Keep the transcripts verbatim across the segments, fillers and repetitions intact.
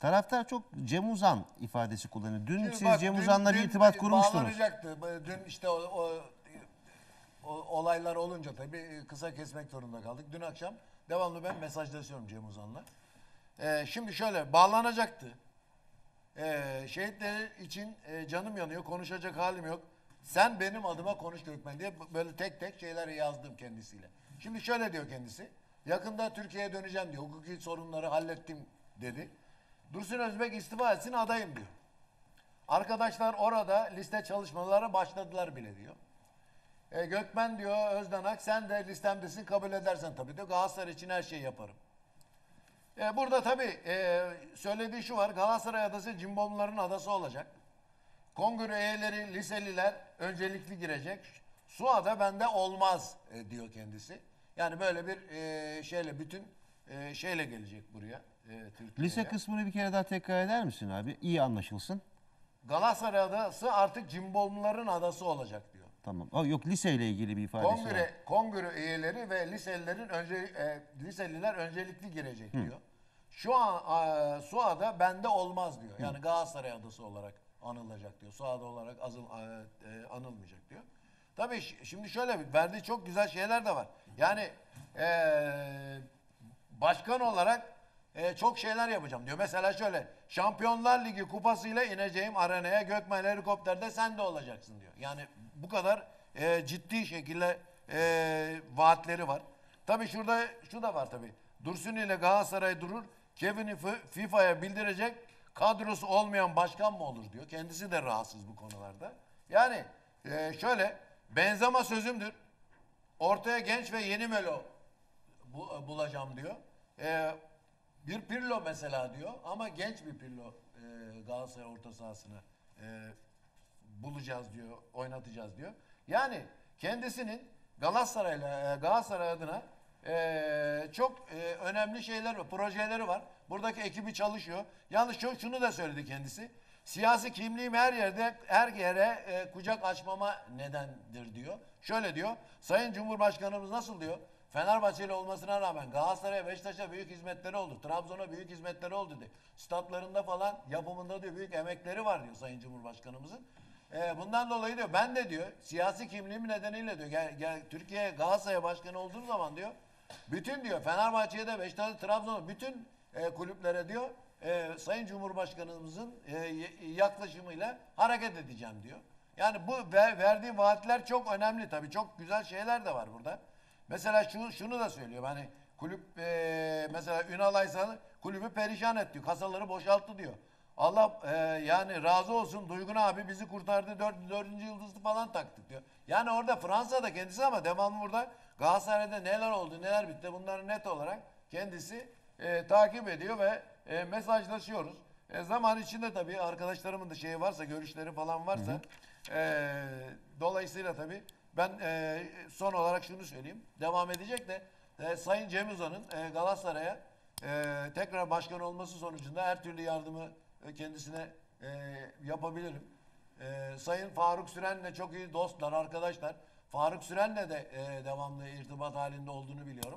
Taraftar çok Cem Uzan ifadesi kullanıyor. Dün Şimdi siz bak, Cem dün- Uzan'la bir dün irtibat kurmuştunuz. Bağlanacaktı. Dün işte o, o, o olaylar olunca tabii kısa kesmek zorunda kaldık. Dün akşam devamlı ben mesajlaşıyorum Cem Uzan'la. Ee, şimdi şöyle bağlanacaktı. Ee, şehitler için e, canım yanıyor, konuşacak halim yok. Sen benim adıma konuş Gökmen diye böyle tek tek şeyler yazdım kendisiyle. Şimdi şöyle diyor kendisi. Yakında Türkiye'ye döneceğim diyor. Hukuki sorunları hallettim dedi. Dursun Özbek istifa etsin adayım diyor. Arkadaşlar orada liste çalışmaları başladılar bile diyor. E, Gökmen diyor Özdanak sen de listemdesin kabul edersen tabii diyor. Galatasaray için her şeyi yaparım. E, burada tabii e, söylediği şu var. Galatasaray adası Cimbomluların adası olacak. Kongre üyeleri, liseliler öncelikli girecek. Suada bende olmaz e, diyor kendisi. Yani böyle bir e, şeyle bütün e, şeyle gelecek buraya. E, Türkiye'ye. Lise kısmını bir kere daha tekrar eder misin abi? İyi anlaşılsın. Galatasaray adası artık Cimbomluların adası olacak diyor. Tamam. O, yok liseyle ilgili bir ifadesi var. Kongre, kongre üyeleri ve liselilerin önce e, liseliler öncelikli girecek diyor. Şu an e, Suada bende olmaz diyor. Yani Galatasaray adası olarak anılacak diyor. Suada olarak azıl, e, e, anılmayacak diyor. Tabii şimdi şöyle bir verdiği çok güzel şeyler de var. Yani e, başkan olarak e, çok şeyler yapacağım diyor. Mesela şöyle Şampiyonlar Ligi kupasıyla ineceğim arenaya Gökmen helikopterde sen de olacaksın diyor. Yani bu kadar e, ciddi şekilde e, vaatleri var. Tabii şurada şu da var tabii. Dursun ile Galatasaray durur. Kevin'i FIFA'ya bildirecek kadrosu olmayan başkan mı olur diyor. Kendisi de rahatsız bu konularda. Yani e, şöyle Benzema sözümdür. Ortaya genç ve yeni Melo bu, bulacağım diyor. E, bir Pirlo mesela diyor ama genç bir Pirlo e, Galatasaray orta sahasına e, bulacağız diyor, oynatacağız diyor. Yani kendisinin Galatasaray'la Galatasaray adına e, çok e, önemli şeyler var, projeleri var. Buradaki ekibi çalışıyor. Yalnız çok şunu da söyledi kendisi. Siyasi kimliğim her yerde, her yere e, kucak açmama nedendir diyor. Şöyle diyor. Sayın Cumhurbaşkanımız nasıl diyor? Fenerbahçeli olmasına rağmen Galatasaray'a, Beşiktaş'a büyük hizmetleri oldu. Trabzon'a büyük hizmetleri oldu diyor. Statlarında falan yapımında diyor büyük emekleri var diyor Sayın Cumhurbaşkanımızın. Ee, bundan dolayı diyor ben de diyor siyasi kimliğim nedeniyle diyor gel, gel Türkiye Galatasaray başkanı olduğum zaman diyor bütün diyor Fenerbahçe'ye de Beşiktaş'a, Trabzon'a bütün e, kulüplere diyor e, Sayın Cumhurbaşkanımızın e, yaklaşımıyla hareket edeceğim diyor. Yani bu ver, verdiği vaatler çok önemli tabii. Çok güzel şeyler de var burada. Mesela şu, şunu da söylüyor. Hani kulüp e, mesela Ünal Aysal kulübü perişan etti. Kasaları boşalttı diyor. Allah e, yani razı olsun Duygun abi bizi kurtardı. Dört, dördüncü yıldızlı falan taktık diyor. Yani orada Fransa'da kendisi ama devamlı burada Galatasaray'da neler oldu neler bitti bunları net olarak kendisi e, takip ediyor ve e, mesajlaşıyoruz. E, zaman içinde tabii arkadaşlarımın da şeyi varsa görüşleri falan varsa hı hı. E, dolayısıyla tabii ben e, son olarak şunu söyleyeyim. Devam edecek de e, Sayın Cem Uzan'ın e, Galatasaray'a e, tekrar başkan olması sonucunda her türlü yardımı e, kendisine e, yapabilirim. E, Sayın Faruk Süren'le çok iyi dostlar, arkadaşlar. Faruk Süren'le de e, devamlı irtibat halinde olduğunu biliyorum.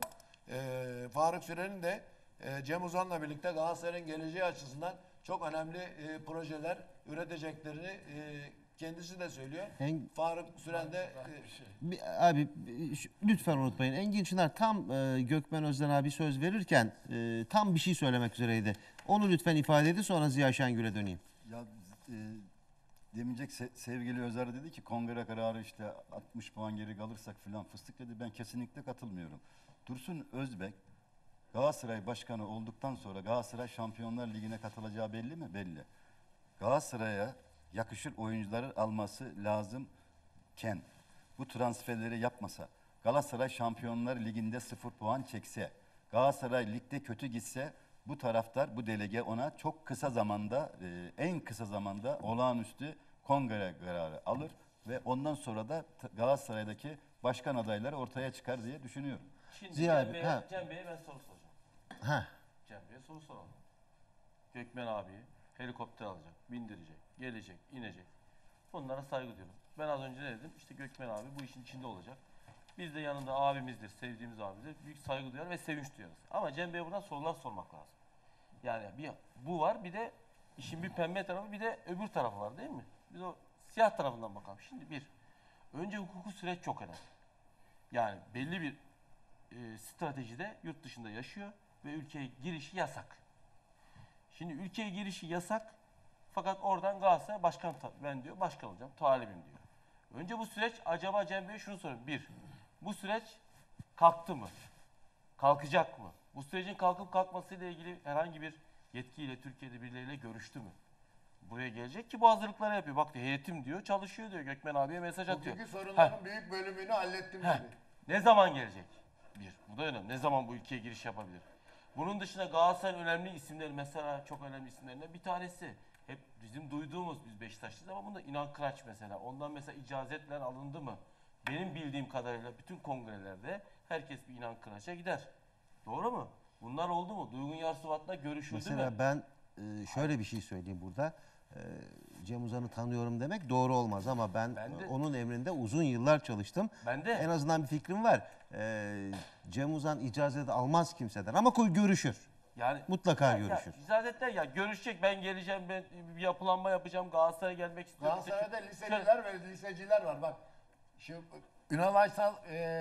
E, Faruk Süren'in de e, Cem Uzan'la birlikte Galatasaray'ın geleceği açısından çok önemli e, projeler üreteceklerini e, kendisi de söylüyor. En, Faruk Süren de e, abi lütfen unutmayın. Engin Çınar tam e, Gökmen Özden abi söz verirken e, tam bir şey söylemek üzereydi. Onu lütfen ifade edin sonra Ziya Şengül'e döneyim. Ya e, demincek se sevgili Özer dedi ki kongre kararı işte altmış puan geri kalırsak filan fıstık dedi. Ben kesinlikle katılmıyorum. Dursun Özbek Galatasaray başkanı olduktan sonra Galatasaray Şampiyonlar Ligi'ne katılacağı belli mi? Belli. Galatasaray'a yakışır oyuncuları alması lazımken bu transferleri yapmasa, Galatasaray Şampiyonlar Ligi'nde sıfır puan çekse, Galatasaray ligde kötü gitse bu taraftar, bu delege ona çok kısa zamanda, e, en kısa zamanda olağanüstü kongre kararı alır ve ondan sonra da Galatasaray'daki başkan adayları ortaya çıkar diye düşünüyorum. Şimdi Ziya Cem abi, Bey'e ha. Cem Bey'e ben soru soracağım. Ha. Cem Bey'e soru soralım. Gökmen abiyi helikopter alacak, bindirecek, gelecek, inecek. Bunlara saygı duyuyorum. Ben az önce ne dedim? İşte Gökmen abi bu işin içinde olacak. Biz de yanında abimizdir, sevdiğimiz abimizdir. Büyük saygı duyar ve sevinç duyarız. Ama Cem Bey'e buradan sorular sormak lazım. Yani bir bu var, bir de işin bir pembe tarafı, bir de öbür tarafı var değil mi? Biz o siyah tarafından bakalım. Şimdi bir, önce hukuki süreç çok önemli. Yani belli bir e, stratejide yurt dışında yaşıyor ve ülkeye girişi yasak. Şimdi ülkeye girişi yasak, fakat oradan Galatasaray başkan, ben diyor başkan olacağım, talibim diyor. Önce bu süreç, acaba Cem Bey şunu soruyorum. Bir, bu süreç kalktı mı? Kalkacak mı? Bu sürecin kalkıp kalkmasıyla ilgili herhangi bir yetkiyle, Türkiye'de birileriyle görüştü mü? Buraya gelecek ki bu hazırlıkları yapıyor. Bak diyor, heyetim diyor, çalışıyor diyor. Gökmen abiye mesaj atıyor. Hukuki sorunların büyük bölümünü hallettim Heh. dedi. Ne zaman gelecek? Bir, bu da önemli. Ne zaman bu ülkeye giriş yapabilir? Bunun dışında Galatasaray'ın önemli isimleri, mesela çok önemli isimlerinden bir tanesi. Hep bizim duyduğumuz, biz Beşiktaşlıyız ama bunda İnan Kıraç mesela. Ondan mesela icazetler alındı mı? Benim bildiğim kadarıyla bütün kongrelerde herkes bir İnan Kıraç'a gider. Doğru mu? Bunlar oldu mu? Duygun Yarsuvat'la görüşüldü Mesela mü? ben e, şöyle bir şey söyleyeyim burada. E, Cem Uzan'ı tanıyorum demek doğru olmaz ama ben, Ben de- e, onun emrinde uzun yıllar çalıştım. Ben de. En azından bir fikrim var. E, Cem Uzan icazet almaz kimseden ama koy görüşür. Yani Mutlaka ya, görüşür. Ya, icazetler ya görüşecek, ben geleceğim, ben bir yapılanma yapacağım, Galatasaray'a gelmek istiyorum. Galatasaray'da İşte şu- liseliler ve liseciler var. Bak şu Ünal Aysal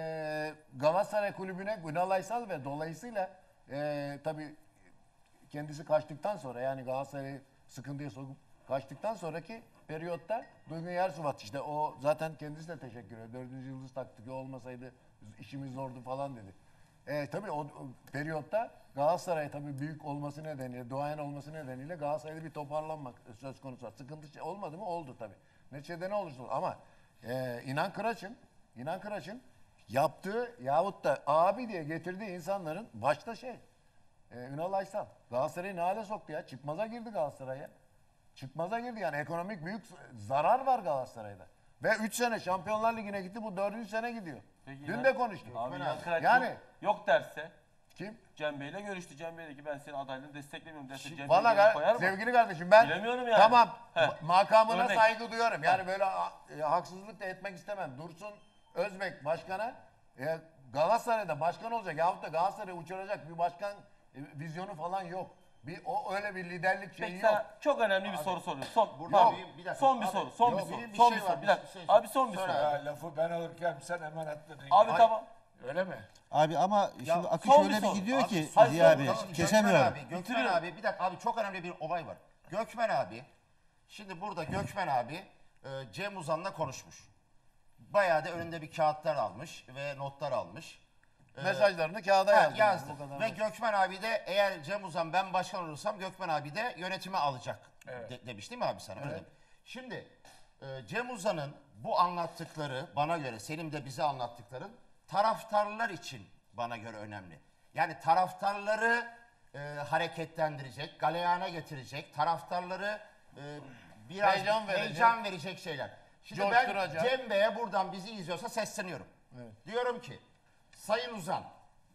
e, Galatasaray kulübüne Ünal Aysal ve dolayısıyla e, tabii kendisi kaçtıktan sonra, yani Galatasaray'ı sıkıntıya sokup kaçtıktan sonraki periyotta Duygun Yarsuvat, işte o zaten kendisi de teşekkür ediyor. Dördüncü yıldız taktık, o olmasaydı işimiz zordu falan dedi. E, tabii o, o periyotta Galatasaray tabii büyük olması nedeniyle, duayen olması nedeniyle Galatasaray'da bir toparlanmak söz konusu var. Sıkıntı şey olmadı mı? Oldu tabii. Neticede ne olursa olsun. Ama e, İnan Kıraç'ın İnan Kıraç'ın yaptığı yahut da abi diye getirdiği insanların başta şey e, Ünal Aysal. Galatasaray'ı ne hale soktu ya? Çıkmaza girdi Galatasaray'a. Çıkmaza girdi yani, ekonomik büyük zarar var Galatasaray'da. Ve üç sene Şampiyonlar Ligi'ne gitti, bu dördüncü sene gidiyor. Peki Dün İnan- de konuştuk. Abi İnan Kıraç Yani yok, yok derse, kim? Cem Bey'le görüştü. Cem Bey dedi ki ben senin adaylığını desteklemiyorum derse Cem Bey Valla yerine gar- koyar mı? sevgili kardeşim, ben Bilemiyorum yani. tamam Heh. ma- makamına Örnek. saygı duyuyorum. Yani böyle ha- e, haksızlık da etmek istemem. Dursun Özbek başkana e, Galatasaray'da başkan olacak yahut da Galatasaray'ı uçuracak bir başkan e, vizyonu falan yok. Bir o öyle bir liderlik şeyi Peki yok. sana çok önemli bir soru soruyorum. Son, Burada Pardon. bir- bir dakika. son bir Abi, soru. Son yok, bir soru. benim bir son şey bir var, soru. Bir bir dakika. şey Abi son bir söyle soru. abi. Ya lafı ben alırken sen hemen atladın. Abi Ay, tamam. Öyle mi? Abi ama şimdi akış son bir öyle bir soru. gidiyor Abi, ki hayır, Ziya son- abi tamam, Gökmen kesemiyorum. abi, Gökmen Bitiriyorum. abi bir dakika abi, çok önemli bir olay var. Gökmen abi, şimdi burada Gökmen abi e, Cem Uzan'la konuşmuş. Bayağı da önünde bir kağıtlar almış ve notlar almış. E, Mesajlarını kağıda ha, yazdı. yazdı. Bu kadar Ve basit. Gökmen abi de eğer Cem Uzan ben başkan olursam Gökmen abi de yönetime alacak de- demiş değil mi abi sana? Öyle demiş. Şimdi e, Cem Uzan'ın bu anlattıkları bana göre, senin de bize anlattıkların taraftarlar için bana göre önemli. Yani taraftarları e, hareketlendirecek, galeyana getirecek, taraftarları e, biraz Heyecan verecek. heyecan verecek şeyler. Şimdi Coşturacak. ben Cem Bey'e buradan bizi izliyorsa sesleniyorum. Diyorum ki Sayın Uzan,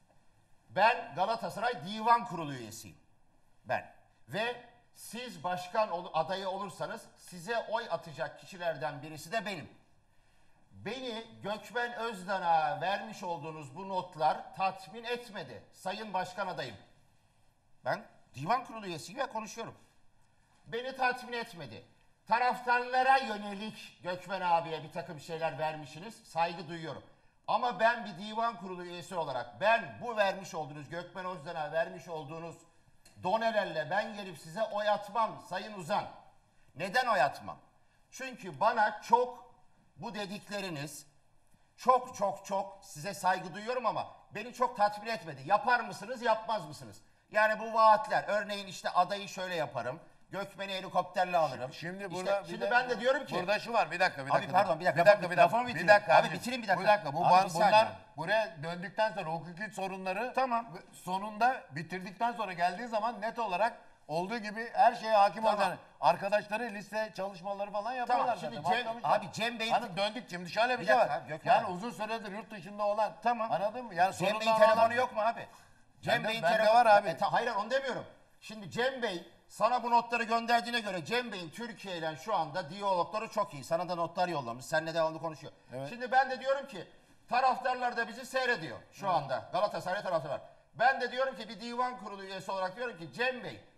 ben Galatasaray Divan Kurulu üyesiyim. Ben. Ve siz başkan ol- adayı olursanız size oy atacak kişilerden birisi de benim. Beni Gökmen Özdan'a vermiş olduğunuz bu notlar tatmin etmedi. Sayın Başkan adayım. Ben Divan Kurulu üyesiyim ve konuşuyorum. Beni tatmin etmedi. Taraftarlara yönelik Gökmen abiye bir takım şeyler vermişsiniz. Saygı duyuyorum. Ama ben bir divan kurulu üyesi olarak ben bu vermiş olduğunuz Gökmen Özden'e vermiş olduğunuz donelerle ben gelip size oy atmam Sayın Uzan. Neden oy atmam? Çünkü bana çok bu dedikleriniz çok çok çok size saygı duyuyorum ama beni çok tatmin etmedi. Yapar mısınız, yapmaz mısınız? Yani bu vaatler, örneğin işte adayı şöyle yaparım. Gökmen'i helikopterle alırım. Şimdi İşte burada bir şimdi de- ben de diyorum ki burada şu var, bir dakika bir Abi dakika. pardon, bir dakika, bir dakika, lafımı- bir dakika. lafımı Bir bitireyim. dakika Abi abicim. bitireyim bir dakika. Bu dakika. Bu Abi ban- bir saniye. bunlar buraya döndükten sonra hukuki sorunları Tamam. sonunda bitirdikten sonra geldiği zaman net olarak olduğu gibi her şeye hakim Tamam. olacağını. Arkadaşları liste çalışmaları falan yapıyorlar şimdi zaten. Cem- Başlamışlar. abi Cem Bey'in- Hani döndük şimdi şöyle bir, Bir şey dakika var. abi, Gökmen Yani abi. uzun süredir yurt dışında olan. Tamam. Anladın mı? Yani Cem Bey'in sorunlar telefonu olan- yok mu abi? Cem Bende- Bey'in bende telefonu var abi. E, ta- hayır onu demiyorum. Şimdi Cem Bey sana bu notları gönderdiğine göre Cem Bey'in Türkiye ile şu anda diyalogları çok iyi. Sana da notlar yollamış. Seninle devamlı konuşuyor. Şimdi ben de diyorum ki taraftarlar da bizi seyrediyor şu anda. Galatasaray taraftarı var. Ben de diyorum ki bir divan kurulu üyesi olarak diyorum ki Cem Bey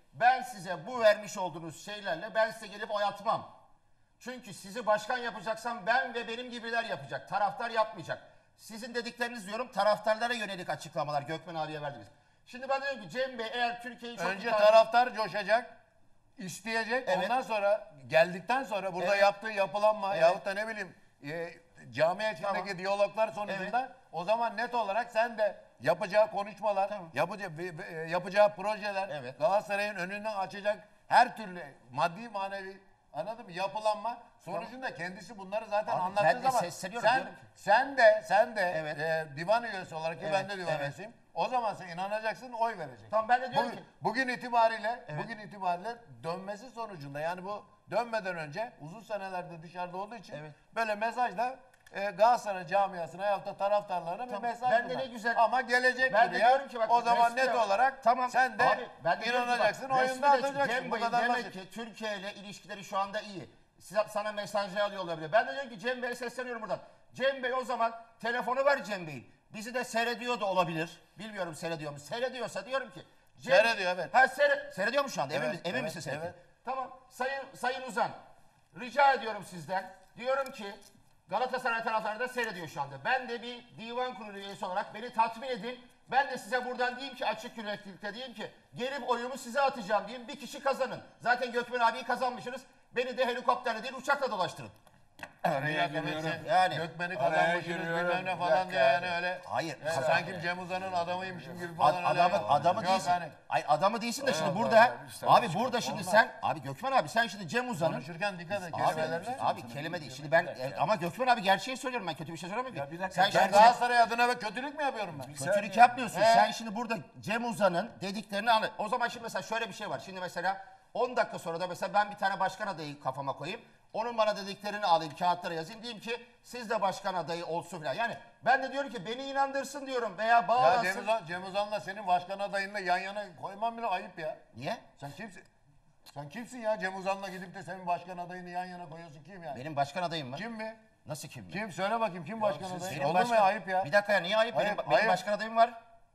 ben size bu vermiş olduğunuz şeylerle ben size gelip oy atmam. Çünkü sizi başkan yapacaksam ben ve benim gibiler yapacak. Taraftar yapmayacak. Sizin dedikleriniz diyorum taraftarlara yönelik açıklamalar Gökmen abiye verdiniz. Şimdi ben diyorum ki Cem Bey eğer Türkiye'yi çok Önce iyi takip- taraftar coşacak, isteyecek. Evet. Ondan sonra geldikten sonra burada Evet. yaptığı yapılanma Evet. yahut da ne bileyim e, camia içindeki Tamam. diyaloglar sonucunda o zaman net olarak sen de yapacağı konuşmalar, Tamam. yapacağı, be- be- yapacağı projeler, Evet. Galatasaray'ın önünden açacak her türlü maddi manevi anladın mı yapılanma sonucunda kendisi bunları zaten Abi anlattığı ben de zaman sesleniyorum, sen, diyorum ki- sen de sen de Evet. e, divan üyesi olarak ki Evet, ben de divan evet. üyesiyim. O zaman sen inanacaksın, oy vereceksin. Tamam, ben de diyorum bugün, ki- bugün itibariyle bugün itibariyle dönmesi sonucunda yani bu dönmeden önce uzun senelerde dışarıda olduğu için Evet. böyle mesajla e, Galatasaray camiasına ya da taraftarlarına bir Tamam, mesaj ben de bunlar. ne güzel- Ama gelecek Ben de buraya, diyorum ki bak, o zaman resmi net olarak- olarak tamam, sen de abi, ben de diyorum ki bak, inanacaksın, resmi oyunda de atacaksın. Cem Bu Bey kadar demek basit. ki Türkiye ile ilişkileri şu anda iyi. Size, sana mesajlar alıyor olabilir. Ben de diyorum ki Cem Bey'e sesleniyorum buradan. Cem Bey o zaman telefonu ver Cem Bey'in. Bizi de seyrediyor da olabilir. Bilmiyorum seyrediyor mu? Seyrediyorsa diyorum ki. Cem, Seyrediyor, evet. Ha, seyre, seyrediyor mu şu anda? Emin, Evet, misin? Emin evet, misin seyrediyor? evet. Tamam. Sayın, Sayın Uzan. Rica ediyorum sizden. Diyorum ki Galatasaray taraftarı da seyrediyor şu anda. Ben de bir divan kurulu üyesi olarak beni tatmin edin. Ben de size buradan diyeyim ki açık yüreklilikle diyeyim ki gelip oyumu size atacağım diyeyim. Bir kişi kazanın. Zaten Gökmen abiyi kazanmışsınız. Beni de helikopterle değil uçakla dolaştırın. Araya giriyorum. Yani. Gökmen'i Araya kazanmışsınız giriyorum. bilmem ne Bir falan dakika diye yani abi. öyle. Hayır, E, kazan- sanki Cem Uzan'ın adamıymışım gibi Ad- falan öyle. adamı adamı Yok değilsin. hani. Ay adamı değilsin de şimdi Allah burada Allah, işte abi hiç burada şimdi olmaz. sen abi Gökmen abi sen şimdi Cem Uzan'ın Konuşurken dikkat et Abi, kelimelerine. abi kelime değil. Şimdi ben e, ama Gökmen abi gerçeği söylüyorum ben kötü bir şey söylemiyorum ki. Ya bir dakika, sen Ben şimdi Galatasaray adına ve kötülük mü yapıyorum ben? kötülük yapmıyorsun. He. Sen şimdi burada Cem Uzan'ın dediklerini anla. O zaman şimdi mesela şöyle bir şey var. Şimdi mesela on dakika sonra da mesela ben bir tane başkan adayı kafama koyayım. Onun bana dediklerini alayım, kağıtlara yazayım. Diyeyim ki siz de başkan adayı olsun falan. Yani ben de diyorum ki beni inandırsın diyorum veya Ya bağlansın. Cem, Uzan, Cem Uzan'la senin başkan adayınla yan yana koyman bile ayıp ya. Niye? Sen kimsin? Sen kimsin ya Cem Uzan'la gidip de senin başkan adayını yan yana koyuyorsun kim yani? Benim başkan adayım mı? Kim mi? Nasıl kim? mi? Kim? Söyle bakayım kim başkan siz- adayı? Benim Olur mu başkan- ya ayıp ya? Bir dakika ya niye ayıp? Ayıp, benim, benim ayıp. başkan adayım var.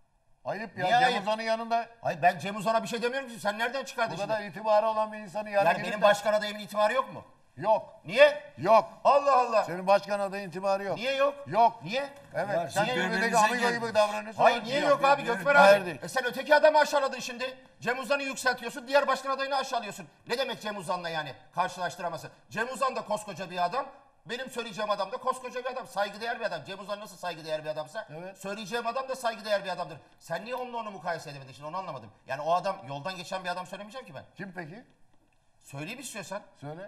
Ayıp ya. Niye Cem ayıp? Uzan'ın yanında Hayır ben Cem Uzan'a bir şey demiyorum ki. Sen nereden çıkardın bu şimdi? kadar itibarı olan bir insanı yana Yani gidip benim de- başkan adayımın itibarı yok mu? Yok. Niye? Yok. Allah Allah. Senin başkan adayın itibarı yok. Niye yok? Yok. Niye? Evet. Ya sen siz birbirindeki birbirinize amigo gel- gibi davranıyorsun. Hayır niye yok, abi Gökmen Hayır abi? değil. E sen öteki adamı aşağıladın şimdi. Cem Uzan'ı yükseltiyorsun, diğer başkan adayını aşağılıyorsun. Ne demek Cem Uzan'la yani karşılaştıramazsın? Cem Uzan da koskoca bir adam. Benim söyleyeceğim adam da koskoca bir adam. Saygıdeğer bir adam. Cem Uzan nasıl saygıdeğer bir adamsa Evet. söyleyeceğim adam da saygıdeğer bir adamdır. Sen niye onunla onu mukayese edemedin şimdi onu anlamadım. Yani o adam yoldan geçen bir adam söylemeyeceğim ki ben. Kim peki? Söyleyeyim istiyorsan. Söyle.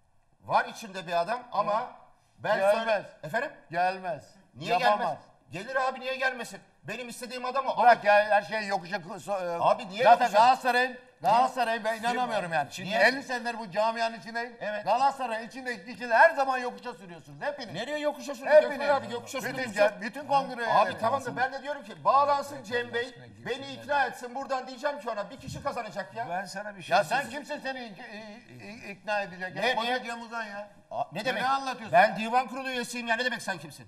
Var içinde bir adam ama ben Gelmez. söyle... Efendim? Gelmez. Niye Yapamaz. gelmez? Gelir abi niye gelmesin? Benim istediğim adam o. Bırak ya her şey yokuşa... so- e, Abi niye Zaten yokuşa- Galatasaray'ın... Galatasaray ben inanamıyorum yani. Şimdi Niye? elli senedir bu camianın içindeyim. Evet. Galatasaray'ın içindeki kişiler her zaman yokuşa sürüyorsunuz. Hepiniz. Nereye yokuşa sürdü Hepiniz. Gökmen abi? Yokuşa sürdü. Bütün, Bütün, ce- bütün kongre Abi üyeleri. tamam da ben de diyorum ki bağlansın Cem Bey. Beni ikna etsin. Buradan diyeceğim ki ona bir kişi kazanacak ya. Ben sana bir şey Ya sen söyleyeyim. kimsin seni ik- i- i- ikna edecek? Ne, Ya, koca niye? Cem Uzan ya. Aa, ne demek? Ne anlatıyorsun? Ben divan kurulu üyesiyim ya. Ne demek sen kimsin?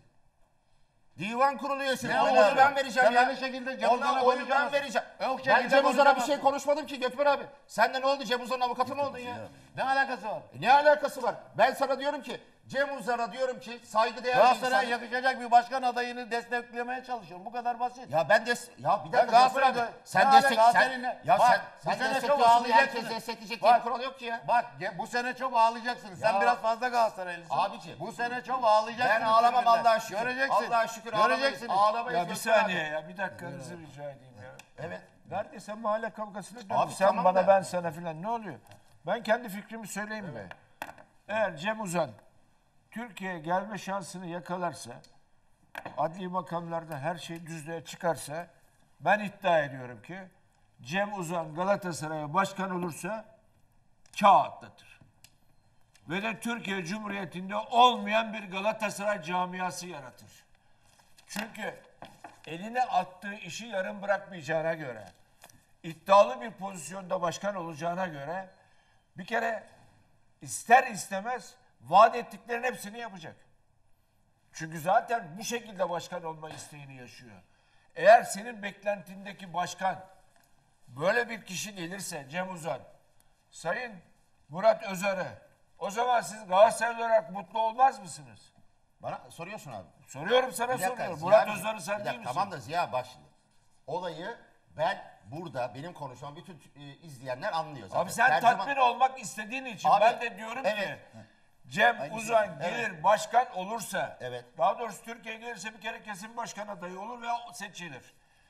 Divan kurulu üyesi. Ne Ona oluyor? oyu ben vereceğim Sen ya. aynı şekilde Cem Ona Uzan'a oyu ben konuşamazsın. vereceğim. Yok, Ben şekilde Cem Uzan'a bir konuşamazsın. şey konuşmadım ki Gökmen abi. Sen de ne oldu? Cem Uzan'ın avukatı mı oldun ya? Ne alakası var? E ne alakası var? Ben sana diyorum ki Cem Uzan'a diyorum ki saygıdeğer bir insan. Galatasaray'a yakışacak bir başkan adayını desteklemeye çalışıyorum. Bu kadar basit. Ya ben des ya bir Ya dakika Galatasaray Gökmen abi. da- Sen ne destek alaka? sen Galatasaray'ın- ya Bak, sen bu sen sene çok destekliyorsun diye ağlayacaksınız. herkes destekleyecek diye bir Bak, kural yok ki ya. Bak ge- bu sene çok ağlayacaksınız. Sen Ya. biraz fazla Galatasaraylısın. Abiciğim. Bu sene çok ağlayacaksınız. Ben ağlamam birbirine. Allah'a şükür. Göreceksin. Allah'a şükür ağlamayız. Göreceksiniz. Ağlamayız Ya bir Gökmen saniye abi. ya bir dakikanızı rica edeyim ya. Evet. Neredeyse mahalle kavgasına döndü. Abi Sen tamam bana da- ben sana filan ne oluyor? Ben kendi fikrimi söyleyeyim mi? Eğer Cem Uzan Türkiye'ye gelme şansını yakalarsa, adli makamlarda her şey düzlüğe çıkarsa, ben iddia ediyorum ki Cem Uzan Galatasaray'a başkan olursa çağ atlatır. Ve de Türkiye Cumhuriyeti'nde olmayan bir Galatasaray camiası yaratır. Çünkü eline attığı işi yarım bırakmayacağına göre, iddialı bir pozisyonda başkan olacağına göre bir kere ister istemez vaat ettiklerinin hepsini yapacak. Çünkü zaten bu şekilde başkan olma isteğini yaşıyor. Eğer senin beklentindeki başkan böyle bir kişi gelirse Cem Uzan, Sayın Murat Özarı, o zaman siz Galatasaray olarak mutlu olmaz mısınız? Bana soruyorsun abi. Soruyorum sana Bir dakika, soruyorum. Ziya Murat abi, Özarı sen bir değil dakika, misin? Tamam da Ziya bak şimdi. Olayı ben burada benim konuşmam bütün e, izleyenler anlıyor zaten. Abi sen Tercüman- tatmin olmak istediğin için Abi, ben de diyorum evet. ki Cem Aynı Uzan şey. gelir başkan olursa, Evet. daha doğrusu Türkiye gelirse bir kere kesin başkan adayı olur ve o seçilir.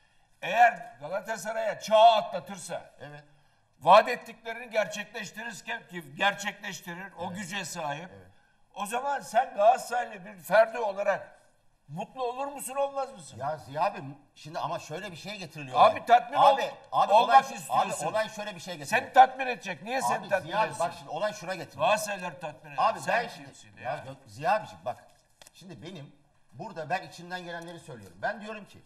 Eğer Galatasaray'a çağ atlatırsa, Evet. vaat ettiklerini gerçekleştirirken ki gerçekleştirir, o güce sahip. O zaman sen Galatasaraylı bir ferdi olarak mutlu olur musun olmaz mısın? Ya Ziya abi şimdi ama şöyle bir şey getiriliyor. Abi olay. tatmin ol- abi, abi olmak olay, istiyorsun. Abi olay şöyle bir şey getiriliyor. Seni tatmin edecek. Niye Abi seni tatmin Ziya abi etsin? bak şimdi olay şuna getiriliyor. Galatasaraylılar tatmin eder. Abi Sen ben şimdi kimsin ya. ya? Gö- Ziya abiciğim bak. Şimdi benim burada ben içimden gelenleri söylüyorum. Ben diyorum ki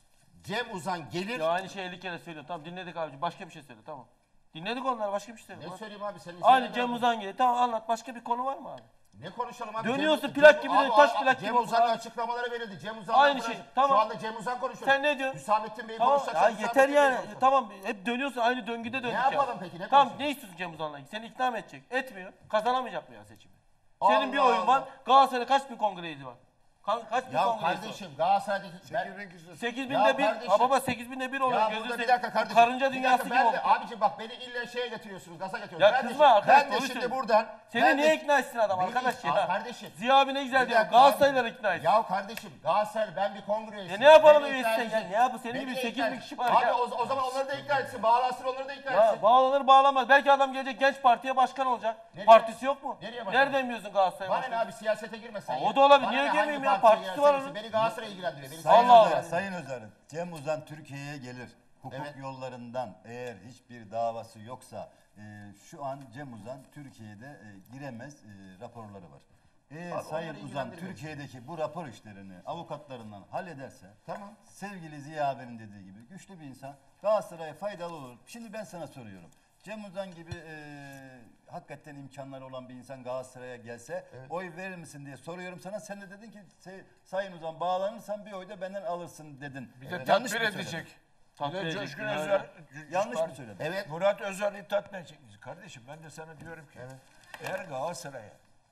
Cem Uzan gelir. Ya aynı şeyi elli kere söylüyorum. Tamam dinledik abicim. Başka bir şey söyle tamam. Dinledik onları başka bir şey söyle. Ne Bak. söyleyeyim abi senin Aynı izleyenler- Cem Uzan gibi. Tamam anlat. Başka bir konu var mı abi? Ne konuşalım abi? Dönüyorsun, Cem- plak Cem- gibi abi, dönüyor, taş abi, plak Cem gibi oldu Uzan'ın abi. açıklamaları verildi. Cem Uzan'la Aynı konuşuyor. şey, tamam. Şu anda Cem Uzan konuşuyor. Sen ne diyorsun? Hüsamettin Bey Tamam konuşacak. ya Hüsamettin yeter Bey yani. konuşacak. Tamam hep dönüyorsun aynı döngüde döndük ya. yapalım peki, ne Tamam konuşalım? ne istiyorsun Cem Uzan'la? Seni ikna mı edecek? Etmiyor. Kazanamayacak mı ya seçimi? Allah Senin bir oyun var. Allah. Galatasaray'da kaç bin kongreydi var? Ka- kaç bin Ya kongreydi var? kardeşim Galatasaray'daki... Ben, sekiz Ya binde bir. kardeşim. Ha baba sekiz binde bir oluyor. ya Gözünü burada bir seveyim. dakika kardeşim. Karınca Bir dünyası dakika, gibi ben oldu. de, abiciğim bak beni illa şeye getiriyorsunuz, gaza getiriyorsunuz. Ya ben kızma de, arkadaş, Ben de doğru şimdi söylüyorsun. buradan... Seni ben niye de- ikna etsin adam Beni- arkadaş Aa, ya? Kardeşim. Ziya abi ne güzel Bir diyor. dakika Galatasaraylıları abi. ikna etsin. Ya kardeşim Galatasaray ben bir kongre üyesiyim. ne yapalım Beni üyesi ikna sen ya? edecek. Ne yapı? Senin Beni gibi de sekiz ikna bin et. kişi var Abi ya. o, o zaman onları da ikna etsin. Bağlansın onları da ikna Ya etsin. bağlanır bağlamaz. Belki adam gelecek genç partiye başkan olacak. Nereye? Partisi yok mu? Nereye başkan? Nereden biliyorsun Galatasaray Bana ne başkanı? abi siyasete girmesen. Aa, ya. o da olabilir. Bana Niye ne, hangi girmeyeyim ya? partiye Partisi girersen var girsin. onun. Beni Galatasaray ilgilendiriyor. Beni Sayın Allah Özer, Allah. Sayın Özer'in Cem Uzan Türkiye'ye gelir. Hukuk Evet. yollarından eğer hiçbir davası yoksa e, şu an Cem Uzan Türkiye'de e, giremez e, raporları var. Eğer Abi Sayın onları Uzan ilgilendirmiyor. Türkiye'deki bu rapor işlerini avukatlarından hallederse Tamam. sevgili Ziya abinin dediği gibi güçlü bir insan Galatasaray'a faydalı olur. Şimdi ben sana soruyorum. Cem Uzan gibi e, hakikaten imkanları olan bir insan Galatasaray'a gelse oy verir misin diye soruyorum sana. Sen de dedin ki "Se- Sayın Uzan bağlanırsan bir oy da benden alırsın dedin. Bir de Evet. tatmin mı söyledim? edecek. Tatmin Bir de edecek, Coşkun yani. Özer. Yanlış mı söyledim? Evet. Murat Özer'i tatmin edecek. Kardeşim ben de sana diyorum ki eğer Galatasaray'a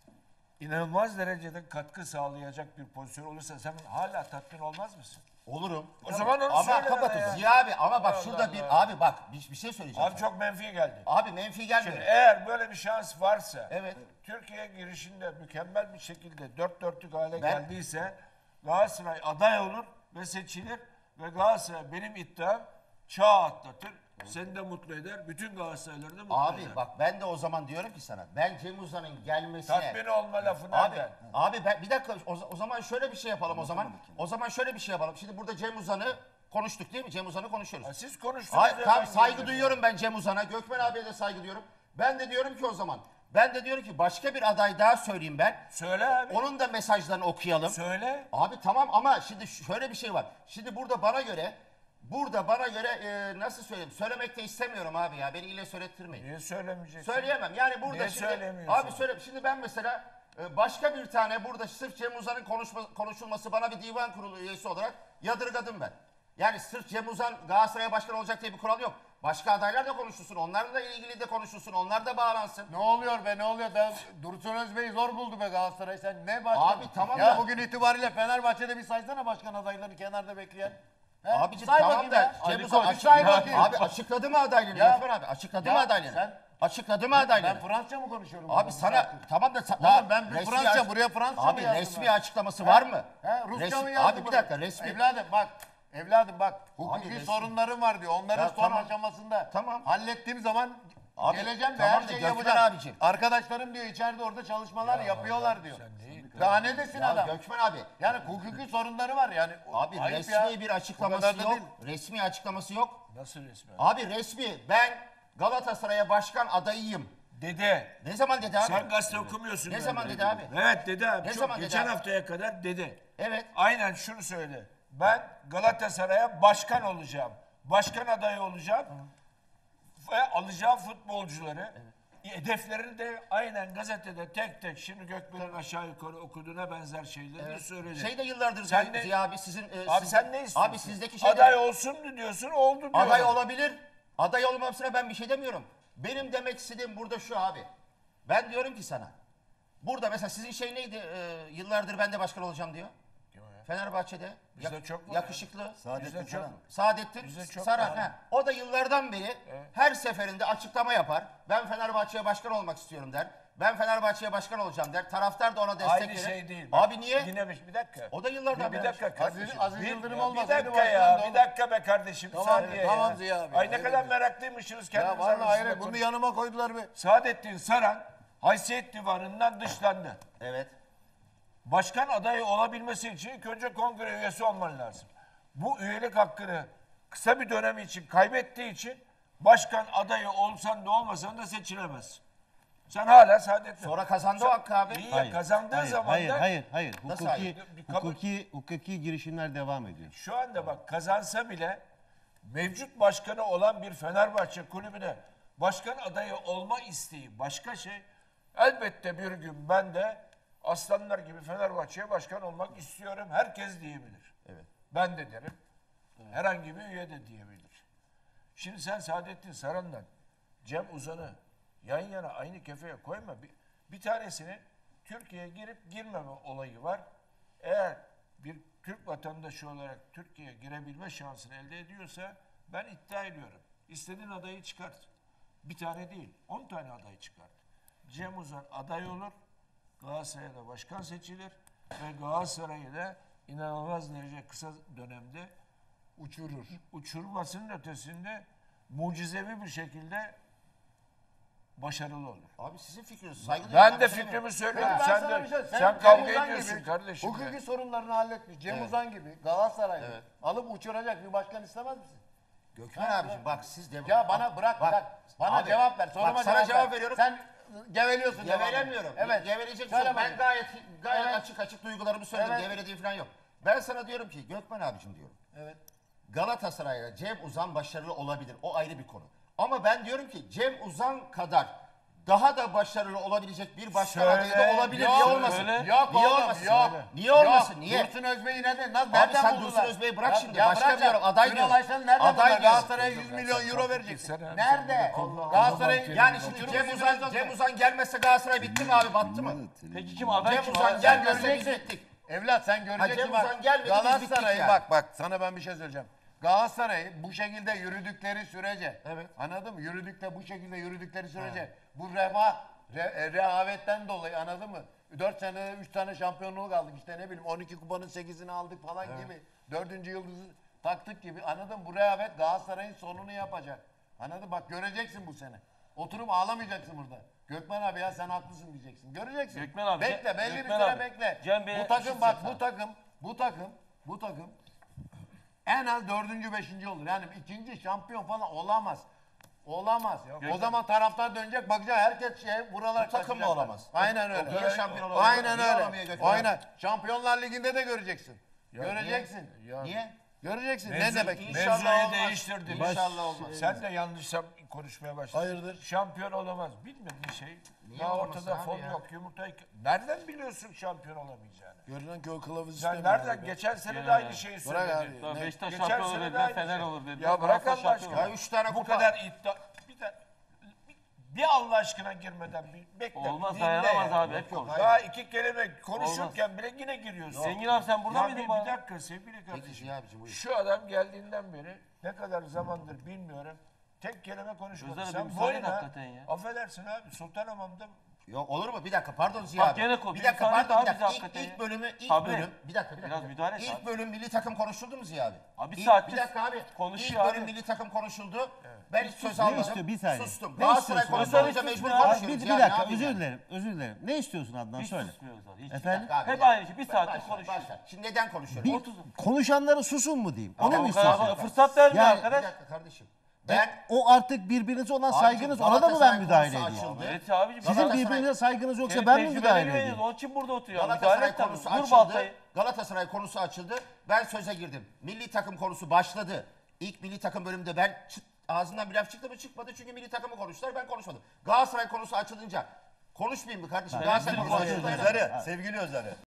inanılmaz derecede katkı sağlayacak bir pozisyon olursa sen hala tatmin olmaz mısın? Olurum. O zaman onu ama söyle bana kapatın. ya. Ziya abi ama bak Allah şurada bir Allah. abi bak bir, bir şey söyleyeceğim. Abi sana. çok menfi geldi. Abi menfi gelmiyor. Şimdi eğer böyle bir şans varsa, Evet. Türkiye girişinde mükemmel bir şekilde dört dörtlük hale Ben- geldiyse Galatasaray aday olur ve seçilir ve Galatasaray benim iddiam çağ atlatır. Seni de mutlu eder, bütün Galatasaraylıları da mutlu Abi eder. bak ben de o zaman diyorum ki sana ben Cem Uzan'ın gelmesine... Tatmin olma lafı Abi, nereden? abi ben bir dakika o, o zaman şöyle bir şey yapalım o zaman. O zaman şöyle bir şey yapalım. Şimdi burada Cem Uzan'ı konuştuk değil mi? Cem Uzan'ı konuşuyoruz. Ha, siz konuştunuz. Hayır, ya, tamam ben saygı geldim. duyuyorum ben Cem Uzan'a. Gökmen abiye de saygı duyuyorum. Ben de diyorum ki o zaman. Ben de diyorum ki başka bir aday daha söyleyeyim ben. Söyle abi. Onun da mesajlarını okuyalım. Söyle. Abi tamam ama şimdi şöyle bir şey var. Şimdi burada bana göre burada bana göre e, nasıl söyleyeyim? Söylemek de istemiyorum abi ya. Beni ile söylettirmeyin. Niye söylemeyeceksin? Söyleyemem. Yani burada Niye şimdi söylemiyorsun? abi söyle. Şimdi ben mesela e, başka bir tane burada sırf Cem Uzan'ın konuşma, konuşulması bana bir divan kurulu üyesi olarak yadırgadım ben. Yani sırf Cem Uzan Galatasaray'a başkan olacak diye bir kural yok. Başka adaylar da konuşulsun. Onlarla da ilgili de konuşulsun. Onlar da bağlansın. Ne oluyor be ne oluyor? Da Dursun Özbey'i zor buldu be Galatasaray. Sen ne başkan? Abi tamam ya da- bugün itibariyle Fenerbahçe'de bir saysana başkan adaylarını kenarda bekleyen. He? Abiciğim Say tamam bakayım da ya. Cem Ali Uzan Koç, açık, say bakayım. abi açıkladı mı adaylığını Ya- Gökmen abi? Açıkladı Ya mı adaylığını? sen- Açıkladı mı adaylığını? Ben Fransızca mı konuşuyorum? Abi burada sana bu saatte? tamam da sa- Oğlum daha ben bir resmi Fransızca, aç- buraya Fransızca mı Abi yazdım resmi ben? açıklaması var mı? He, Rusça Resmi- mı yazdın Abi bir buraya? dakika resmi. Evladım bak. Evladım bak. Hukuki resmi- sorunlarım var diyor. Onların Ya son tamam. aşamasında Tamam. hallettiğim zaman Abi, geleceğim de tamam her da şeyi Gökmen yapacağım. abicim. Arkadaşlarım diyor içeride orada çalışmalar yapıyorlar diyor. Daha ne desin Ya adam? Gökmen abi. Yani hukuki sorunları var yani. Abi Ayıp resmi ya. bir Bu açıklaması kadar da yok. değil. Resmi açıklaması yok. Nasıl resmen? Abi resmi ben Galatasaray'a başkan adayıyım. Dede. Ne zaman dedi abi? Sen gazete okumuyorsun. Ne galiba. zaman dedi abi? Evet dedi abi. Ne Çok zaman dedi geçen abi? haftaya kadar dedi. Evet. Aynen şunu söyle. Ben Galatasaray'a başkan olacağım. Başkan adayı olacağım. Ve alacağım futbolcuları. Hedeflerini de aynen gazetede tek tek şimdi Gökmen'in aşağı yukarı okuduğuna benzer şeyleri söyledi. Şey de yıllardır Sen Ziya, ne- Ziya abi sizin e, Abi sizin- sen ne istiyorsun? Abi sizdeki şey Aday olsun mu diyorsun? Oldu diyor. aday olabilir. Aday olmamasına ben bir şey demiyorum. Benim demek istediğim burada şu abi. Ben diyorum ki sana. Burada mesela sizin şey neydi? Ee, yıllardır ben de başkan olacağım diyor. Fenerbahçe'de Bizde yak- çok var yakışıklı Saadettin Bizde çok- Saran. Saadettin Bizde çok Saran. var. ha. O da yıllardan beri her seferinde açıklama yapar. Ben Fenerbahçe'ye başkan olmak istiyorum der. Ben Fenerbahçe'ye başkan olacağım der. Taraftar da ona destek Aynı verir. şey değil. Bak, Abi niye? Yine bir, bir dakika. O da yıllardan bir, bir beri. dakika kardeşim. Aziz bir, Yıldırım ya olmaz, Bir öyle dakika başkan ya. da Bir olur. dakika be kardeşim. Bir Tamam, saniye tamam ya. Ziya abi, Ay ne hayır kadar dedi. meraklıymışsınız Ya kendiniz vallahi arasında hayret, bunu konuş- yanıma koydular be. Saadettin Saran haysiyet divanından dışlandı. Evet. Başkan adayı olabilmesi için ilk önce kongre üyesi olman lazım. Bu üyelik hakkını kısa bir dönem için kaybettiği için başkan adayı olsan da olmasan da seçilemezsin. Sen hala Saadettin. Sonra kazandı o hakkı abi. İyi ya, kazandığı hayır, zaman hayır, da hayır, hayır. Nasıl Hukuki, hayır? Bir kabul- hukuki, hukuki girişimler devam ediyor. şu anda bak kazansa bile mevcut başkanı olan bir Fenerbahçe kulübüne başkan adayı olma isteği başka şey. Elbette bir gün ben de aslanlar gibi Fenerbahçe'ye başkan olmak istiyorum. Herkes diyebilir. Evet. Ben de derim. Herhangi bir üye de diyebilir. Şimdi sen Saadettin Saran'la Cem Uzan'ı yan yana aynı kefeye koyma. Bir, bir tanesinin Türkiye'ye girip girmeme olayı var. Eğer bir Türk vatandaşı olarak Türkiye'ye girebilme şansını elde ediyorsa ben iddia ediyorum. İstediğin adayı çıkart. Bir tane değil, on tane aday çıkart. Cem Uzan aday olur, Galatasaray'da başkan seçilir ve Galatasaray'ı da inanılmaz derece kısa dönemde Uçurur. uçurmasının ötesinde mucizevi bir şekilde başarılı olur. Abi sizin fikriniz. Saygı Ben duyuyorum. de bir şey fikrimi demiyorum. söylüyorum. Ben Sen sana de bir şey- sen, Cem kavga Uzan ediyorsun gibi kardeşim. Hukuki ya. sorunlarını halletmiş. Cem Evet. Uzan gibi Galatasaray'ı Evet. alıp uçuracak bir başkan istemez misin? Gökmen abiciğim bak siz de... Ya bana bırak bırak. Bana Abi, cevap ver. Soruma bak sana cevap, cevap ver. veriyorum. Sen geveliyorsun. Gevelemiyorum. devamlı. Evet. Geveleyecek Söyle yok. Ben bakayım. gayet gayet Evet. açık açık duygularımı söyledim. Evet. Gevelediğim falan yok. Ben sana diyorum ki Gökmen abicim diyorum. Evet. Galatasaray'la Cem Uzan başarılı olabilir. O ayrı bir konu. Ama ben diyorum ki Cem Uzan kadar daha da başarılı olabilecek bir başkan Söyle. adayı da olabilir. Yok, Niye olmasın? söyle. Yok Niye oğlum, olmasın? yok. Niye Yok. olmasın? Niye? Dursun Özbey'i nereden? Nasıl, Abi nereden sen buldular? Dursun Özbey'i bırak Ya- şimdi. ya Başka bırak diyorum, ya. aday Ünal diyorum. Aysal'ı nereden Aday buldular? diyorum. Galatasaray'a yüz milyon euro verecek. Sen- Nerede? Allah- Galatasaray Yani Uçurur şimdi Cem musun Uzan, Özbey'i? Cem Uzan gelmezse Galatasaray bitti mi abi? Battı mı? Peki kim aday Cem kim? Uzan abi? gelmezse biz göreceksin. bittik. Evlat sen göreceksin Cem bak. Uzan gelmedi, biz bittik Galatasaray'ı yani. bak bak sana ben bir şey söyleyeceğim. Galatasaray'ı bu şekilde yürüdükleri sürece, Evet. anladın mı? Yürüdükte bu şekilde yürüdükleri sürece bu reva, re, e, rehavetten dolayı anladın mı? dört senede üç tane şampiyonluk aldık işte ne bileyim on iki kupanın sekizini aldık falan gibi. dördüncü yıldızı taktık gibi anladın mı? Bu rehavet Galatasaray'ın sonunu yapacak. Anladın mı? Bak göreceksin bu sene. Oturup ağlamayacaksın burada. Gökmen abi ya sen haklısın diyeceksin. Göreceksin. Gökmen abi, Bekle Cem- belli Gökmen bir süre abi, bekle. Cem Bey'e bu bir takım şey bak söyleyeyim bu takım bu takım bu takım en az dördüncü, beşinci olur. Yani ikinci şampiyon falan olamaz. Olamaz. O zaman taraftar dönecek bakacak herkes şey buralar Bu takım mı kaçacaklar. olamaz? Aynen öyle. Niye şampiyon olamaz? Aynen Niye olamıyor öyle. Gökmen? Aynen. Şampiyonlar Ligi'nde de göreceksin. Göreceksin. Ya- Niye? Göreceksin. Mevzu- ne demek? İnşallah Mevzuyu olmaz. değiştirdin. İnşallah olmaz. Sen de yanlışsam konuşmaya başladın. Hayırdır? Şampiyon olamaz. Bilmediğin şey. Niye Daha olmasın ortada abi fon ya? yok, yumurtayı... Nereden biliyorsun şampiyon olamayacağını? Görünen köy kılavuzu Sen istemiyor nereden? abi. Geçen sene Ya. de aynı şeyi Bırak söyledin. abi. Daha Ne? Beşiktaş Geçen şampiyon sene olur de dediler, aynı Fener şey. olur dediler. Ya bırak Galatasaray Allah şampiyon aşkına. olur. Ya üç tane Bu kupa. kadar iddia... Bir, de, bir Allah aşkına girmeden bir bekle. Olmaz, dinle dayanamaz ya. abi, hep Yok, konuş. Daha iki kelime konuşurken bile yine giriyorsun. Zengin abi sen burada Ya mıydın bir, bana? bir dakika sevgili Peki kardeşim. Ziya abicim buyur. Şu adam geldiğinden beri ne kadar zamandır bilmiyorum. Tek kelime konuşmadı. Özel bir Sen müsaade boyuna, hakikaten ya. affedersin abi Sultanhamam'da Yok olur mu? Bir dakika pardon Ziya Bak abi. gene kop- Bir dakika müsaade pardon bir et abi dakika. bize İlk, hakikaten ilk ya. bölümü ilk Tabii. bölüm bir dakika bir dakika. Biraz müdahale et İlk abi. bölüm milli takım konuşuldu mu Ziya abi? Abi bir İlk- saattir bir dakika abi. konuşuyor İlk bölüm abi. milli takım konuşuldu. Ben hiç söz Ne almadım. istiyor? Bir saniye. Sustum. Ne Galatasaray istiyorsun? konusu olunca Özel mecbur istiyor. Abi konuşuyoruz. bir, bir ya, ne dakika yapayım özür yani? dilerim. Özür dilerim. Ne istiyorsun Adnan Hiç söyle. susmuyoruz abi. Hiç. Efendim? Abi, Hep ya. aynı şey. Bir saattir Başla, konuşuyor. başla. Şimdi neden konuşuyoruz? Bir, Otuz. konuşanlara susun mu diyeyim? Onu mu Bu kadar istiyorsun? fırsat vermiyor Yani- Bir arkadaş. dakika kardeşim. Ben O artık birbirinize olan Abicim, saygınız, ona da mı Galatasaray ben müdahale konusu edeyim? açıldı. Evet abicim. Sizin Galatasaray- birbirinize saygınız yoksa Senin ben mi tecrübeleri müdahale veriyoruz, edeyim? Onun için burada oturuyor. Müdahale Galatasaray et tabii. konusu Vur açıldı. baltayı. Galatasaray konusu açıldı. Ben söze girdim. Milli takım konusu başladı. İlk milli takım bölümünde ben çıt, ağzından bir laf çıktı mı çıkmadı çünkü milli takımı konuştular ben konuşmadım. Galatasaray konusu açılınca konuşmayayım mı kardeşim? Galatasaray hepsini konusu konuşuyoruz. açıldı. Özer'e, sevgili Özer'e.